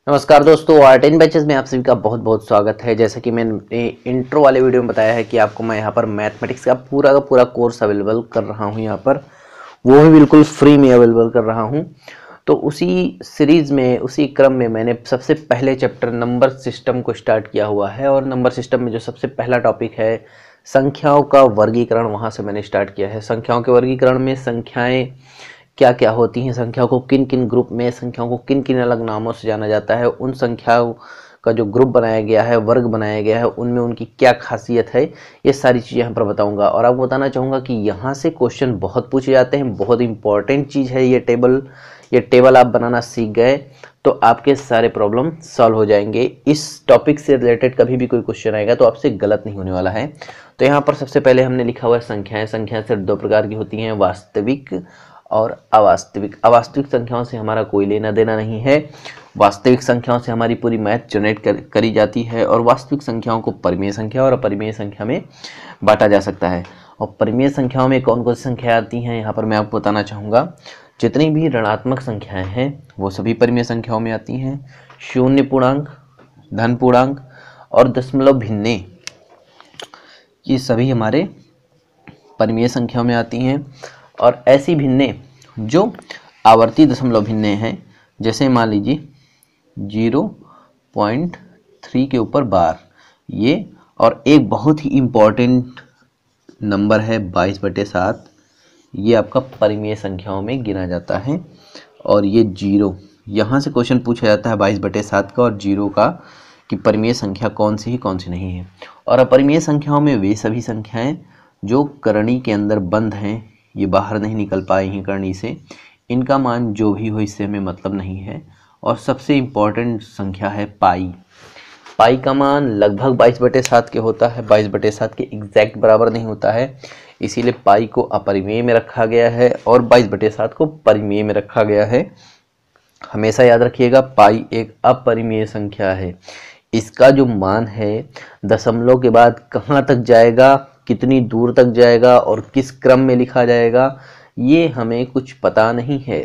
नमस्कार दोस्तों, art in batches में आप सभी का बहुत बहुत स्वागत है। जैसा कि मैंने इंट्रो वाले वीडियो में बताया है कि आपको मैं यहाँ पर मैथमेटिक्स का पूरा कोर्स अवेलेबल कर रहा हूँ। यहाँ पर वो भी बिल्कुल फ्री में अवेलेबल कर रहा हूँ। तो उसी सीरीज़ में, उसी क्रम में मैंने सबसे पहले चैप्टर नंबर सिस्टम को स्टार्ट किया हुआ है। और नंबर सिस्टम में जो सबसे पहला टॉपिक है संख्याओं का वर्गीकरण, वहाँ से मैंने स्टार्ट किया है। संख्याओं के वर्गीकरण में संख्याएँ क्या क्या होती हैं, संख्याओं को किन किन ग्रुप में, संख्याओं को किन किन अलग नामों से जाना जाता है, उन संख्याओं का जो ग्रुप बनाया गया है, वर्ग बनाया गया है, उनमें उनकी क्या खासियत है, ये सारी चीज़ें यहाँ पर बताऊंगा। और आपको बताना चाहूँगा कि यहाँ से क्वेश्चन बहुत पूछे जाते हैं, बहुत इंपॉर्टेंट चीज़ है ये टेबल आप बनाना सीख गए तो आपके सारे प्रॉब्लम सॉल्व हो जाएंगे। इस टॉपिक से रिलेटेड कभी भी कोई क्वेश्चन आएगा तो आपसे गलत नहीं होने वाला है। तो यहाँ पर सबसे पहले हमने लिखा हुआ है संख्याएं। संख्याएं सिर्फ दो प्रकार की होती हैं, वास्तविक और अवास्तविक। अवास्तविक संख्याओं से हमारा कोई लेना देना नहीं है। वास्तविक संख्याओं से हमारी पूरी मैथ जनरेट करी जाती है। और वास्तविक संख्याओं को परिमेय संख्या और अपरिमेय संख्या में बांटा जा सकता है। और परिमेय संख्याओं में कौन कौन सी संख्याएं आती हैं, यहाँ पर मैं आपको बताना चाहूँगा। जितनी भी ऋणात्मक संख्याएं हैं वो सभी परिमेय संख्याओं में आती हैं। शून्य पूर्णांक, धन पूर्णांक और दशमलव भिन्ने, ये सभी हमारे परिमेय संख्याओं में आती हैं। और ऐसी भिन्ने जो आवर्ती दशमलव भिन्ने हैं, जैसे मान लीजिए 0.3 के ऊपर बार, ये। और एक बहुत ही इम्पॉर्टेंट नंबर है 22/7, ये आपका परिमेय संख्याओं में गिना जाता है। और ये 0, यहाँ से क्वेश्चन पूछा जाता है 22/7 का और 0 का, कि परिमेय संख्या कौन सी है कौन सी नहीं है। और अपरिमेय संख्याओं में वे सभी संख्याएं जो करणी के अंदर बंद हैं, ये बाहर नहीं निकल पाई हैं करणी से, इनका मान जो भी हो इससे हमें मतलब नहीं है। और सबसे इम्पॉर्टेंट संख्या है पाई। पाई का मान लगभग 22/7 के होता है, 22/7 के एग्जैक्ट बराबर नहीं होता है। इसीलिए पाई को अपरिमेय में रखा गया है और 22/7 को परिमेय में रखा गया है। हमेशा याद रखिएगा, पाई एक अपरिमेय संख्या है। इसका जो मान है दशमलव के बाद कहाँ तक जाएगा, कितनी दूर तक जाएगा और किस क्रम में लिखा जाएगा, ये हमें कुछ पता नहीं है।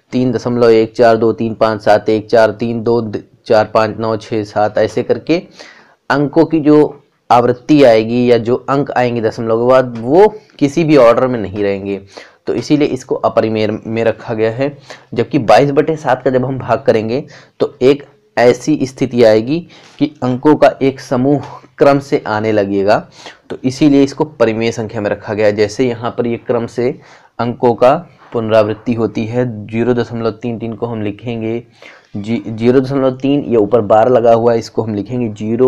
3.1423571432439 ऐसे करके अंकों की जो आवृत्ति आएगी या जो अंक आएंगे दशमलव के बाद, वो किसी भी ऑर्डर में नहीं रहेंगे। तो इसीलिए इसको अपरिमेय में रखा गया है। जबकि 22/7 का जब हम भाग करेंगे तो एक ऐसी स्थिति आएगी कि अंकों का एक समूह क्रम से आने लगेगा, तो इसीलिए इसको परिमेय संख्या में रखा गया है। जैसे यहाँ पर ये क्रम से अंकों का पुनरावृत्ति होती है, 0.33 को हम लिखेंगे 0.3, ये ऊपर बार लगा हुआ है, इसको हम लिखेंगे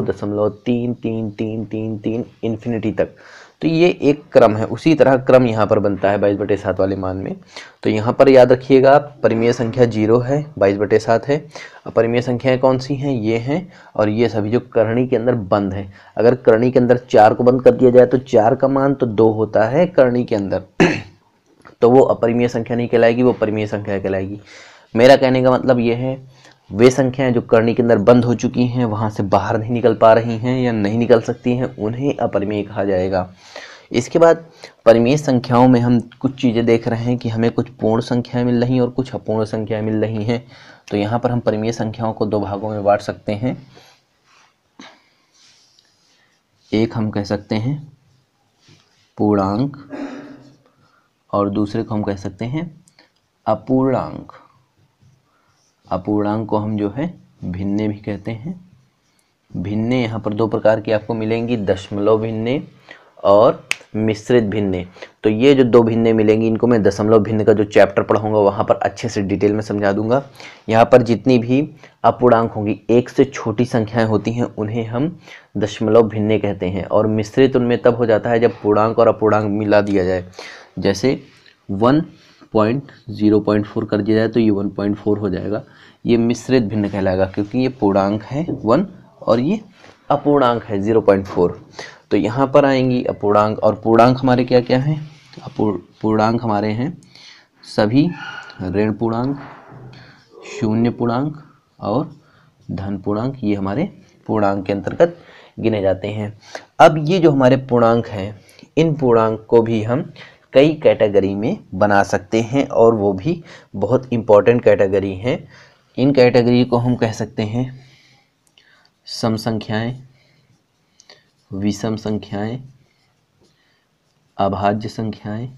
0.333333 इन्फिनिटी तक। तो ये एक क्रम है, उसी तरह क्रम यहाँ पर बनता है 22/7 वाले मान में। तो यहाँ पर याद रखिएगा, परिमेय संख्या 0 है, 22/7 है। अपरिमेय संख्याएं कौन सी हैं, ये हैं। और ये सभी जो करणी के अंदर बंद है। अगर करणी के अंदर 4 को बंद कर दिया जाए तो 4 का मान तो 2 होता है करणी के अंदर तो वो अपरिमेय संख्या नहीं कहलाएगी, वो परिमेय संख्या कहलाएगी। मेरा कहने का मतलब ये है, वे संख्याएं जो करणी के अंदर बंद हो चुकी हैं, वहाँ से बाहर नहीं निकल पा रही हैं या नहीं निकल सकती हैं, उन्हें अपरिमेय कहा जाएगा। इसके बाद परिमेय संख्याओं में हम कुछ चीज़ें देख रहे हैं कि हमें कुछ पूर्ण संख्याएं मिल रही हैं और कुछ अपूर्ण संख्याएं मिल रही हैं। तो यहाँ पर हम परिमेय संख्याओं को दो भागों में बांट सकते हैं। एक हम कह सकते हैं पूर्णांक और दूसरे को हम कह सकते हैं अपूर्णांक। अपूर्णांक को हम जो है भिन्ने भी कहते हैं। भिन्ने यहाँ पर दो प्रकार की आपको मिलेंगी, दशमलव भिन्ने और मिश्रित भिन्ने। तो ये जो दो भिन्ने मिलेंगी, इनको मैं दशमलव भिन्न का जो चैप्टर पढ़ाऊंगा वहाँ पर अच्छे से डिटेल में समझा दूंगा। यहाँ पर जितनी भी अपूर्णांक होंगी, एक से छोटी संख्याएं होती हैं, उन्हें हम दशमलव भिन्ने कहते हैं। और मिश्रित उनमें तब हो जाता है जब पूर्णांक और अपूर्णांक मिला दिया जाए। जैसे 1.0.4 कर दिया जाए तो ये 1.4 हो जाएगा, ये मिश्रित भिन्न कहलाएगा, क्योंकि ये पूर्णांक है 1 और ये अपूर्णांक है 0.4। तो यहाँ पर आएंगी अपूर्णांक। और पूर्णांक हमारे क्या क्या हैं, पूर्णांक हमारे हैं सभी ऋण पूर्णांक, शून्य पूर्णांक और धन पूर्णांक, ये हमारे पूर्णांक के अंतर्गत गिने जाते हैं। अब ये जो हमारे पूर्णांक हैं, इन पूर्णांक को भी हम कई कैटेगरी में बना सकते हैं और वो भी बहुत इम्पॉर्टेंट कैटेगरी हैं। इन कैटेगरी को हम कह सकते हैं सम संख्याएं, विषम संख्याएं, अभाज्य संख्याएं,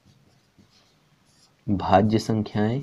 भाज्य संख्याएं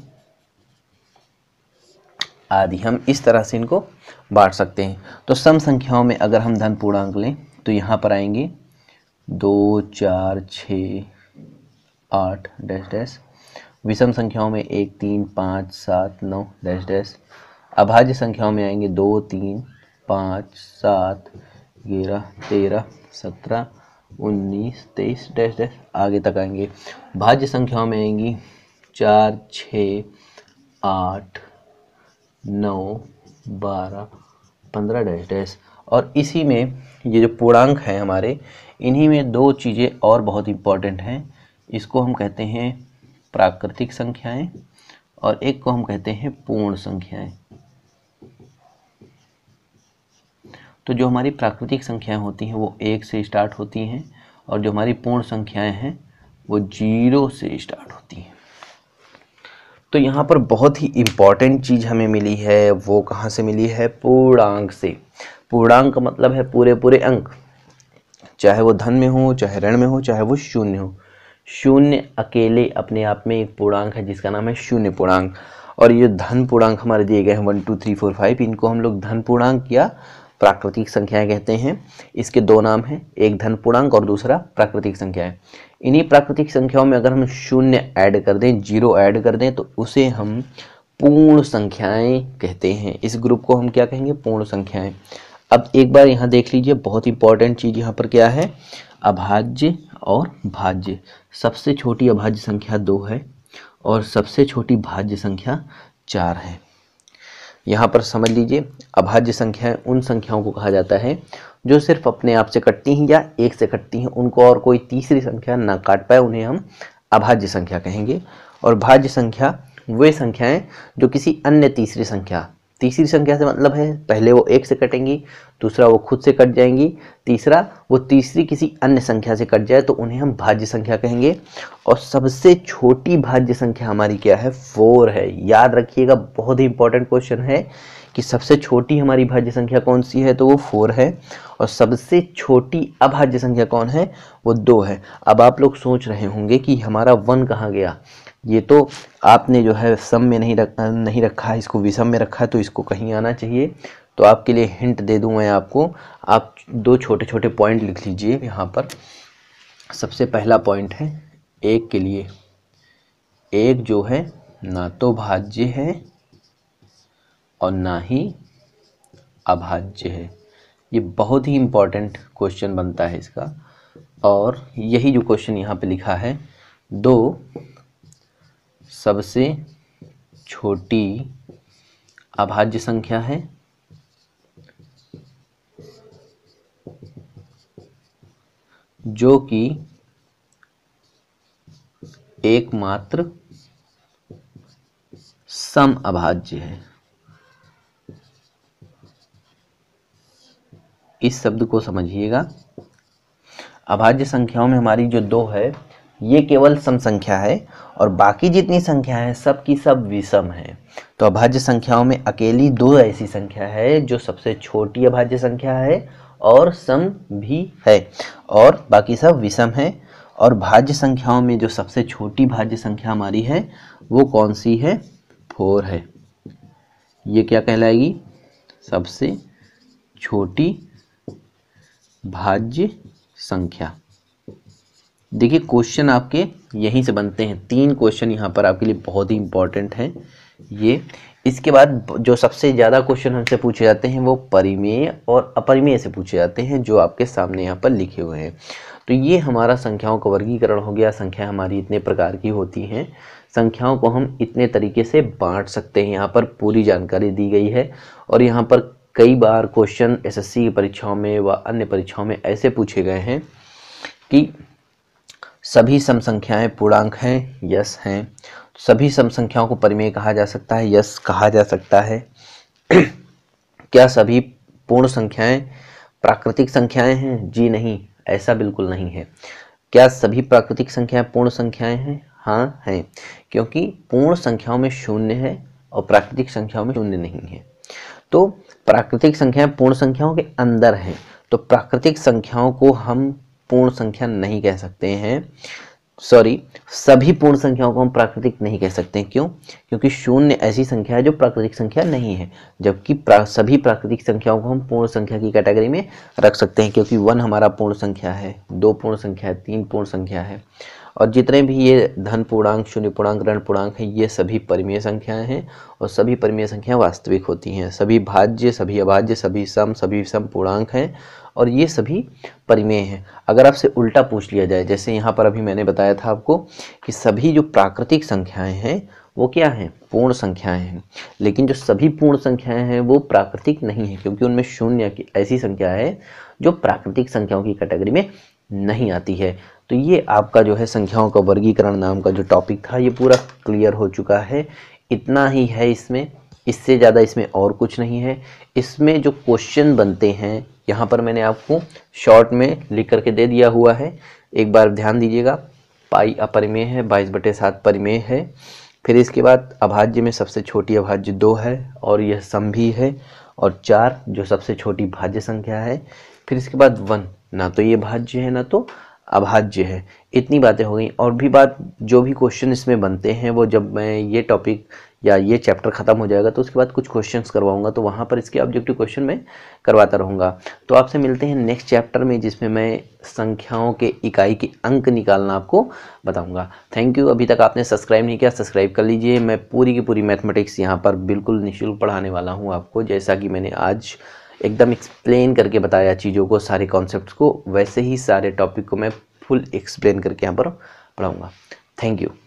आदि। हम इस तरह से इनको बांट सकते हैं। तो सम संख्याओं में अगर हम धन पूर्णांक लें तो यहाँ पर आएंगे 2, 4, 6, 8 डैश डैश। विषम संख्याओं में 1, 3, 5, 7, 9 डैश डैश। अभाज्य संख्याओं में आएंगे 2, 3, 5, 7, 11, 13, 17, 19, 23 डैश डैश आगे तक आएंगे। भाज्य संख्याओं में आएंगी 4, 6, 8, 9, 12, 15 डैश डैश। और इसी में ये जो पूर्णांक हैं हमारे, इन्हीं में दो चीज़ें और बहुत इम्पॉर्टेंट हैं। इसको हम कहते हैं प्राकृतिक संख्याएं और एक को हम कहते हैं पूर्ण संख्याएं। तो जो हमारी प्राकृतिक संख्याएं होती हैं वो 1 से स्टार्ट होती हैं और जो हमारी पूर्ण संख्याएं हैं वो 0 से स्टार्ट होती हैं। तो यहाँ पर बहुत ही इम्पॉर्टेंट चीज़ हमें मिली है, वो कहाँ से मिली है? पूर्णांक से। पूर्णांक का मतलब है पूरे पूरे अंक, चाहे वो धन में हो, चाहे ऋण में हो, चाहे वो शून्य हो। शून्य अकेले अपने आप में एक पूर्णांक है जिसका नाम है शून्य पूर्णांक। और ये धन पूर्णांक हमारे दिए गए हैं 1, 2, 3, 4, 5, इनको हम लोग धन पूर्णांक या प्राकृतिक संख्याएं कहते हैं। इसके दो नाम हैं, एक धन पूर्णांक और दूसरा प्राकृतिक संख्याएं। इन्हीं प्राकृतिक संख्याओं में अगर हम शून्य ऐड कर दें, 0 ऐड कर दें, तो उसे हम पूर्ण संख्याएं कहते हैं। इस ग्रुप को हम क्या कहेंगे? पूर्ण संख्याएं। अब एक बार यहाँ देख लीजिए, बहुत इंपॉर्टेंट चीज़ यहाँ पर क्या है? अभाज्य और भाज्य। सबसे छोटी अभाज्य संख्या 2 है और सबसे छोटी भाज्य संख्या 4 है। यहाँ पर समझ लीजिए, अभाज्य संख्याएं उन संख्याओं को कहा जाता है जो सिर्फ अपने आप से कटती हैं या 1 से कटती हैं, उनको और कोई तीसरी संख्या ना काट पाए, उन्हें हम अभाज्य संख्या कहेंगे। और भाज्य संख्या वे संख्याएं जो किसी अन्य तीसरी संख्या से मतलब है पहले वो 1 से कटेंगी, दूसरा वो खुद से कट जाएंगी, तीसरा वो तीसरी किसी अन्य संख्या से कट जाए, तो उन्हें हम भाज्य संख्या कहेंगे। और सबसे छोटी भाज्य संख्या हमारी क्या है? 4 है। याद रखिएगा, बहुत ही इंपॉर्टेंट क्वेश्चन है कि सबसे छोटी हमारी भाज्य संख्या कौन सी है? तो वो 4 है। और सबसे छोटी अभाज्य संख्या कौन है? वो 2 है। अब आप लोग सोच रहे होंगे कि हमारा 1 कहाँ गया? ये तो आपने जो है सम में नहीं रखा है, इसको विषम में रखा है, तो इसको कहीं आना चाहिए। तो आपके लिए हिंट दे दूं मैं आपको, आप 2 छोटे छोटे पॉइंट लिख लीजिए यहाँ पर। सबसे पहला पॉइंट है 1 के लिए, 1 जो है ना तो भाज्य है और ना ही अभाज्य है। ये बहुत ही इम्पॉर्टेंट क्वेश्चन बनता है इसका। और यही जो क्वेश्चन यहाँ पे लिखा है, 2 सबसे छोटी अभाज्य संख्या है जो कि एकमात्र सम अभाज्य है। इस शब्द को समझिएगा। अभाज्य संख्याओं में हमारी जो 2 है ये केवल सम संख्या है और बाकी जितनी संख्या है सब की सब विषम है। तो अभाज्य संख्याओं में अकेली 2 ऐसी संख्या है जो सबसे छोटी अभाज्य संख्या है और सम भी है, और बाकी सब विषम है। और भाज्य संख्याओं में जो सबसे छोटी भाज्य संख्या हमारी है वो कौन सी है? 4 है। ये क्या कहलाएगी? सबसे छोटी भाज्य संख्या। देखिए, क्वेश्चन आपके यहीं से बनते हैं। 3 क्वेश्चन यहाँ पर आपके लिए बहुत ही इंपॉर्टेंट हैं ये। इसके बाद जो सबसे ज़्यादा क्वेश्चन हमसे पूछे जाते हैं वो परिमेय और अपरिमेय से पूछे जाते हैं, जो आपके सामने यहाँ पर लिखे हुए हैं। तो ये हमारा संख्याओं का वर्गीकरण हो गया। संख्या हमारी इतने प्रकार की होती हैं, संख्याओं को हम इतने तरीके से बांट सकते हैं। यहाँ पर पूरी जानकारी दी गई है। और यहाँ पर कई बार क्वेश्चन एसएससी की परीक्षाओं में व अन्य परीक्षाओं में ऐसे पूछे गए हैं कि सभी सम संख्याएं पूर्णांक हैं? यस हैं। सभी सम संख्याओं को परिमेय कहा जा सकता है? यस, कहा जा सकता है। क्या सभी पूर्ण संख्याएं प्राकृतिक संख्याएं हैं? जी नहीं, ऐसा बिल्कुल नहीं है। क्या सभी प्राकृतिक संख्याएं पूर्ण संख्याएं हैं? हाँ हैं, क्योंकि पूर्ण संख्याओं में 0 है और प्राकृतिक संख्याओं में शून्य नहीं है। तो प्राकृतिक संख्याएं पूर्ण संख्याओं के अंदर हैं, तो प्राकृतिक संख्याओं को हम पूर्ण संख्या नहीं कह सकते हैं। सॉरी, सभी पूर्ण संख्याओं को हम प्राकृतिक नहीं कह सकते। क्यों? क्योंकि शून्य ऐसी संख्या है जो प्राकृतिक संख्या नहीं है, जबकि सभी प्राकृतिक संख्याओं को हम पूर्ण संख्या की कैटेगरी में रख सकते हैं, क्योंकि 1 हमारा पूर्ण संख्या है, 2 पूर्ण संख्या है, 3 पूर्ण संख्या है, और जितने भी ये धन पूर्णांक, शून्य पूर्णांक, ऋण पूर्णांक हैं, ये सभी परिमेय संख्याएं हैं, और सभी परिमेय संख्याएं वास्तविक होती हैं। सभी भाज्य, सभी अभाज्य, सभी सम पूर्णांक हैं, और ये सभी परिमेय हैं। अगर आपसे उल्टा पूछ लिया जाए, जैसे यहाँ पर अभी मैंने बताया था आपको कि सभी जो प्राकृतिक संख्याएं हैं वो क्या हैं? पूर्ण संख्याएं हैं, लेकिन जो सभी पूर्ण संख्याएं हैं वो प्राकृतिक नहीं है, क्योंकि उनमें शून्य की ऐसी संख्या है जो प्राकृतिक संख्याओं की कैटेगरी में नहीं आती है। तो ये आपका जो है संख्याओं का वर्गीकरण नाम का जो टॉपिक था, ये पूरा क्लियर हो चुका है। इतना ही है इसमें, इससे ज़्यादा इसमें और कुछ नहीं है। इसमें जो क्वेश्चन बनते हैं, यहाँ पर मैंने आपको शॉर्ट में लिख करके दे दिया हुआ है, एक बार ध्यान दीजिएगा। पाई अपरिमेय है, 22/7 परिमेय है। फिर इसके बाद अभाज्य में सबसे छोटी अभाज्य 2 है, और यह सम भी है, और 4 जो सबसे छोटी भाज्य संख्या है। फिर इसके बाद 1, ना तो ये भाज्य है ना तो अभाज्य है। इतनी बातें हो गई। और भी बात, जो भी क्वेश्चन इसमें बनते हैं वो जब मैं ये टॉपिक या ये चैप्टर ख़त्म हो जाएगा तो उसके बाद कुछ क्वेश्चंस करवाऊंगा, तो वहाँ पर इसके ऑब्जेक्टिव क्वेश्चन मैं करवाता रहूँगा। तो आपसे मिलते हैं नेक्स्ट चैप्टर में, जिसमें मैं संख्याओं के इकाई के अंक निकालना आपको बताऊँगा। Thank you. अभी तक आपने सब्सक्राइब नहीं किया, सब्सक्राइब कर लीजिए। मैं पूरी की पूरी मैथमेटिक्स यहाँ पर बिल्कुल निःशुल्क पढ़ाने वाला हूँ आपको, जैसा कि मैंने आज एकदम एक्सप्लेन करके बताया चीज़ों को, सारे कॉन्सेप्ट्स को, वैसे ही सारे टॉपिक को मैं फुल एक्सप्लेन करके यहाँ पर पढ़ाऊँगा। Thank you.